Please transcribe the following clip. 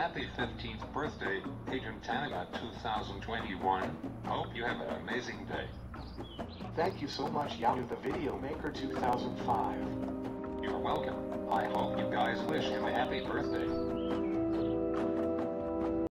happy 15th birthday, AgentAnimate2021. Hope you have an amazing day. Thank you so much, Yahoo the Video Maker 2005. You're welcome. I hope you guys wish him a happy birthday.